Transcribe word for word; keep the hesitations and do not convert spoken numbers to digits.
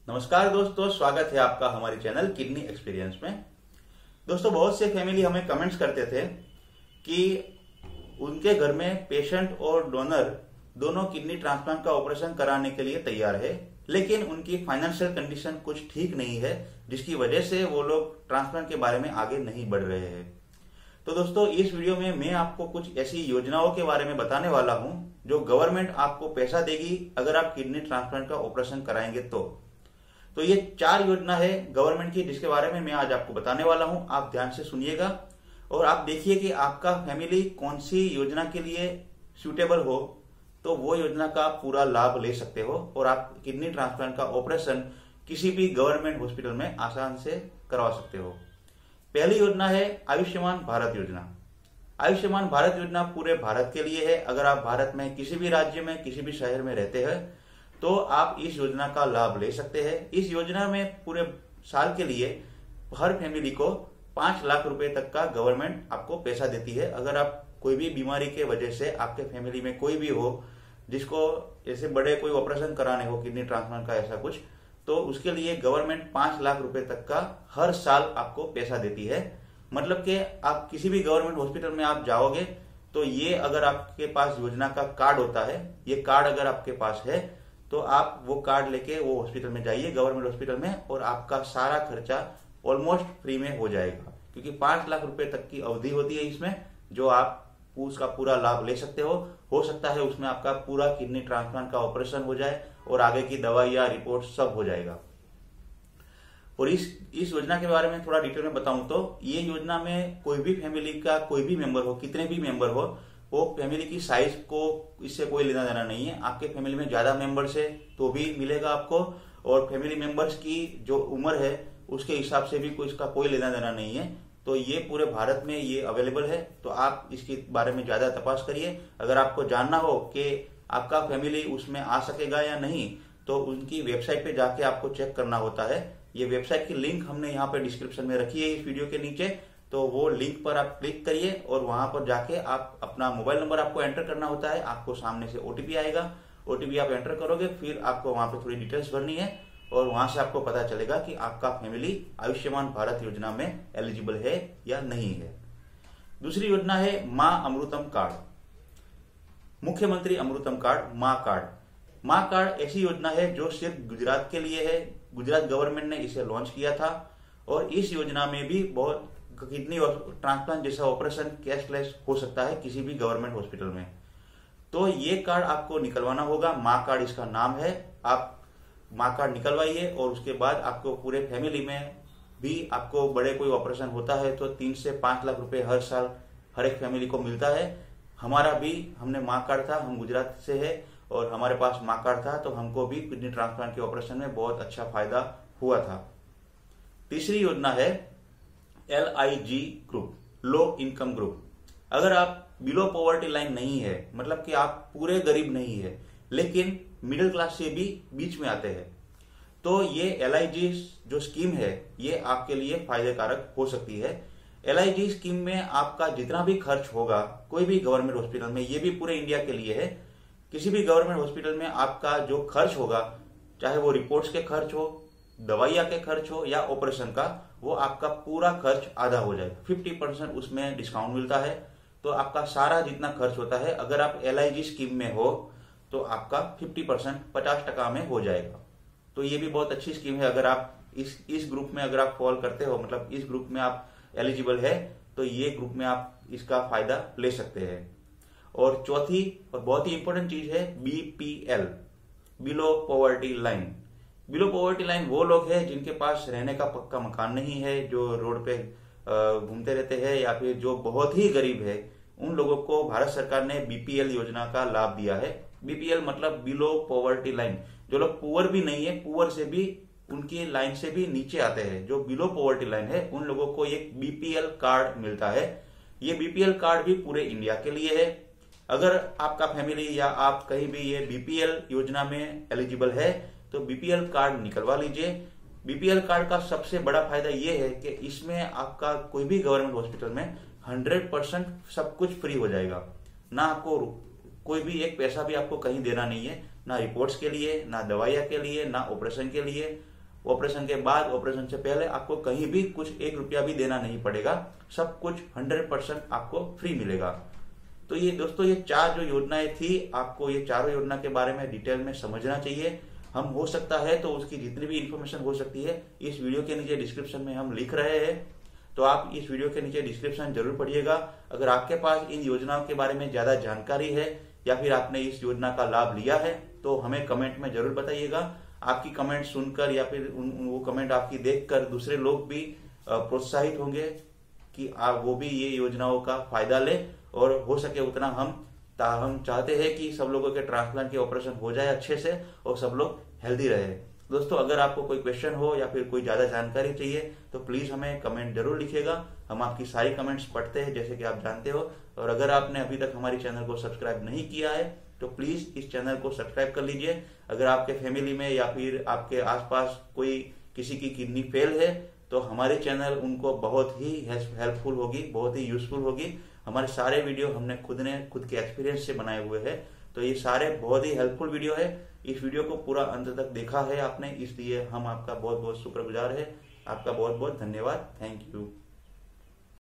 नमस्कार दोस्तों, स्वागत है आपका हमारे चैनल किडनी एक्सपीरियंस में। दोस्तों, बहुत से फैमिली हमें कमेंट्स करते थे कि उनके घर में पेशेंट और डोनर दोनों किडनी ट्रांसप्लांट का ऑपरेशन कराने के लिए तैयार है, लेकिन उनकी फाइनेंशियल कंडीशन कुछ ठीक नहीं है, जिसकी वजह से वो लोग ट्रांसप्लांट के बारे में आगे नहीं बढ़ रहे हैं। तो दोस्तों, इस वीडियो में मैं आपको कुछ ऐसी योजनाओं के बारे में बताने वाला हूं जो गवर्नमेंट आपको पैसा देगी अगर आप किडनी ट्रांसप्लांट का ऑपरेशन कराएंगे तो। तो ये चार योजना है गवर्नमेंट की, जिसके बारे में मैं आज आपको बताने वाला हूं। आप ध्यान से सुनिएगा और आप देखिए कि आपका फैमिली कौन सी योजना के लिए सूटेबल हो, तो वो योजना का आप पूरा लाभ ले सकते हो और आप किडनी ट्रांसप्लांट का ऑपरेशन किसी भी गवर्नमेंट हॉस्पिटल में आसान से करवा सकते हो। पहली योजना है आयुष्मान भारत योजना। आयुष्मान भारत योजना पूरे भारत के लिए है। अगर आप भारत में किसी भी राज्य में किसी भी शहर में रहते हैं तो आप इस योजना का लाभ ले सकते हैं। इस योजना में पूरे साल के लिए हर फैमिली को पांच लाख रुपए तक का गवर्नमेंट आपको पैसा देती है। अगर आप कोई भी बीमारी के वजह से आपके फैमिली में कोई भी हो जिसको जैसे बड़े कोई ऑपरेशन कराने हो, किडनी ट्रांसप्लांट का ऐसा कुछ, तो उसके लिए गवर्नमेंट पांच लाख रुपए तक का हर साल आपको पैसा देती है। मतलब कि आप किसी भी गवर्नमेंट हॉस्पिटल में आप जाओगे तो ये अगर आपके पास योजना का कार्ड होता है, ये कार्ड अगर आपके पास है तो आप वो कार्ड लेके वो हॉस्पिटल में जाइए, गवर्नमेंट हॉस्पिटल में, और आपका सारा खर्चा ऑलमोस्ट फ्री में हो जाएगा। क्योंकि पांच लाख रुपए तक की अवधि होती है इसमें, जो आप उसका पूरा लाभ ले सकते हो। हो सकता है उसमें आपका पूरा किडनी ट्रांसप्लांट का ऑपरेशन हो जाए और आगे की दवाई या रिपोर्ट सब हो जाएगा। और इस इस योजना के बारे में थोड़ा डिटेल में बताऊं तो ये योजना में कोई भी फैमिली का कोई भी मेंबर हो, कितने भी मेंबर हो, वो फैमिली की साइज को इससे कोई लेना देना नहीं है। आपके फैमिली में ज्यादा मेंबर्स है तो भी मिलेगा आपको, और फैमिली मेंबर्स की जो उम्र है उसके हिसाब से भी कोई इसका कोई लेना देना नहीं है। तो ये पूरे भारत में ये अवेलेबल है, तो आप इसके बारे में ज्यादा तपास करिए। अगर आपको जानना हो कि आपका फैमिली उसमें आ सकेगा या नहीं, तो उनकी वेबसाइट पे जाके आपको चेक करना होता है। ये वेबसाइट की लिंक हमने यहाँ पे डिस्क्रिप्शन में रखी है इस वीडियो के नीचे, तो वो लिंक पर आप क्लिक करिए और वहां पर जाके आप अपना मोबाइल नंबर आपको एंटर करना होता है। आपको सामने से ओटीपी आएगा, ओटीपी आप एंटर करोगे, फिर आपको वहां पे थोड़ी डिटेल्स भरनी है और वहां से आपको पता चलेगा कि आपका फैमिली आयुष्मान भारत योजना में एलिजिबल है या नहीं है। दूसरी योजना है मां अमृतम कार्ड, मुख्यमंत्री अमृतम कार्ड, मां कार्ड। मां कार्ड ऐसी योजना है जो सिर्फ गुजरात के लिए है। गुजरात गवर्नमेंट ने इसे लॉन्च किया था और इस योजना में भी बहुत किडनी ट्रांसप्लांट जैसा ऑपरेशन कैशलेस हो सकता है किसी भी गवर्नमेंट हॉस्पिटल में। तो ये कार्ड आपको निकलवाना होगा, मां कार्ड इसका नाम है। आप मां कार्ड निकलवाइए और उसके बाद आपको पूरे फैमिली में भी आपको बड़े कोई ऑपरेशन होता है तो तीन से पांच लाख रुपए हर साल हर एक फैमिली को मिलता है। हमारा भी, हमने मां कार्ड था, हम गुजरात से है और हमारे पास मां कार्ड था, तो हमको भी किडनी ट्रांसप्लांट के ऑपरेशन में बहुत अच्छा फायदा हुआ था। तीसरी योजना है L I G group, low income group. अगर आप बिलो पॉवर्टी लाइन नहीं है, मतलब कि आप पूरे गरीब नहीं है लेकिन मिडिल क्लास से भी बीच में आते हैं, तो ये एल आई जी जो स्कीम है ये आपके लिए फायदेकारक हो सकती है। एल आई जी स्कीम में आपका जितना भी खर्च होगा कोई भी गवर्नमेंट हॉस्पिटल में, ये भी पूरे इंडिया के लिए है, किसी भी गवर्नमेंट हॉस्पिटल में आपका जो खर्च होगा, चाहे वो रिपोर्ट्स के खर्च हो, दवाइयां के खर्च हो या ऑपरेशन का, वो आपका पूरा खर्च आधा हो जाएगा। फिफ्टी परसेंट उसमें डिस्काउंट मिलता है। तो आपका सारा जितना खर्च होता है, अगर आप एल आई जी स्कीम में हो तो आपका फिफ्टी परसेंट पचास टका में हो जाएगा। तो ये भी बहुत अच्छी स्कीम है। अगर आप इस इस ग्रुप में अगर आप फॉल करते हो, मतलब इस ग्रुप में आप एलिजिबल है, तो ये ग्रुप में आप इसका फायदा ले सकते हैं। और चौथी और बहुत ही इंपॉर्टेंट चीज है B P L, below poverty line. Below poverty line वो लोग हैं जिनके पास रहने का पक्का मकान नहीं है, जो रोड पे घूमते रहते हैं, या फिर जो बहुत ही गरीब है, उन लोगों को भारत सरकार ने बी पी एल योजना का लाभ दिया है। बी पी एल मतलब बिलो पॉवर्टी लाइन, जो लोग पुअर भी नहीं है, पुअर से भी उनकी लाइन से भी नीचे आते हैं, जो बिलो पॉवर्टी लाइन है, उन लोगों को एक बी पी एल कार्ड मिलता है। ये बी पी एल कार्ड भी पूरे इंडिया के लिए है। अगर आपका फैमिली या आप कहीं भी ये बी पी एल योजना में एलिजिबल है तो बी पी एल कार्ड निकलवा लीजिए। बी पी एल कार्ड का सबसे बड़ा फायदा ये है कि इसमें आपका कोई भी गवर्नमेंट हॉस्पिटल में हंड्रेड परसेंट सब कुछ फ्री हो जाएगा। ना आपको कोई भी एक पैसा भी आपको कहीं देना नहीं है, ना रिपोर्ट्स के लिए, ना दवाइयां के लिए, ना ऑपरेशन के लिए। ऑपरेशन के बाद, ऑपरेशन से पहले आपको कहीं भी कुछ एक रुपया भी देना नहीं पड़ेगा, सब कुछ हंड्रेड परसेंट आपको फ्री मिलेगा। तो ये दोस्तों ये चार जो योजनाएं थी, आपको ये चारों योजना के बारे में डिटेल में समझना चाहिए। हम हो सकता है तो उसकी जितनी भी इंफॉर्मेशन हो सकती है इस वीडियो के नीचे डिस्क्रिप्शन में हम लिख रहे हैं, तो आप इस वीडियो के नीचे डिस्क्रिप्शन जरूर पढ़िएगा। अगर आपके पास इन योजनाओं के बारे में ज्यादा जानकारी है या फिर आपने इस योजना का लाभ लिया है तो हमें कमेंट में जरूर बताइएगा। आपकी कमेंट सुनकर या फिर उन, उन वो कमेंट आपकी देखकर दूसरे लोग भी प्रोत्साहित होंगे कि आप वो भी ये योजनाओं का फायदा ले, और हो सके उतना हम हम चाहते हैं कि सब लोगों के ट्रांसप्लांट के ऑपरेशन हो जाए अच्छे से और सब लोग हेल्दी रहे। दोस्तों अगर आपको कोई क्वेश्चन हो या फिर कोई ज्यादा जानकारी चाहिए तो प्लीज हमें कमेंट जरूर लिखिएगा, हम आपकी सारी कमेंट्स पढ़ते हैं जैसे कि आप जानते हो। और अगर आपने अभी तक हमारी चैनल को सब्सक्राइब नहीं किया है तो प्लीज इस चैनल को सब्सक्राइब कर लीजिए। अगर आपके फैमिली में या फिर आपके आसपास कोई किसी की किडनी फेल है तो हमारे चैनल उनको बहुत ही हेल्पफुल होगी, बहुत ही यूजफुल होगी। हमारे सारे वीडियो हमने खुद ने खुद के एक्सपीरियंस से बनाए हुए हैं, तो ये सारे बहुत ही हेल्पफुल वीडियो है। इस वीडियो को पूरा अंत तक देखा है आपने, इसलिए हम आपका बहुत बहुत शुक्रगुजार है। आपका बहुत बहुत धन्यवाद। Thank you.